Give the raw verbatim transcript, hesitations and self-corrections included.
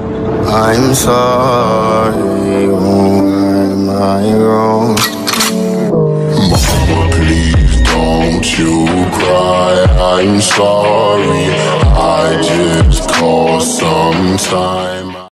I'm sorry, why am I wrong? Mama, please don't you cry. I'm sorry, I just call sometime.